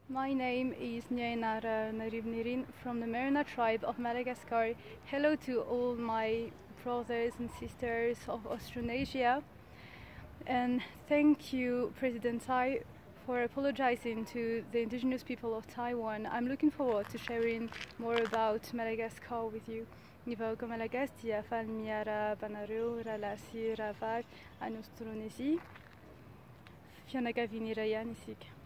My name is Nyainara Narivnirin from the Merina tribe of Madagascar. Hello to all my brothers and sisters of Austronesia. And thank you, President Tsai, for apologizing to the indigenous people of Taiwan. I'm looking forward to sharing more about Madagascar with you. Nivaoka Malagasy dia afahan'ny miara banareo rahalahy sy rahavavy any Austronésie. Fianakaviana iray ihany isika.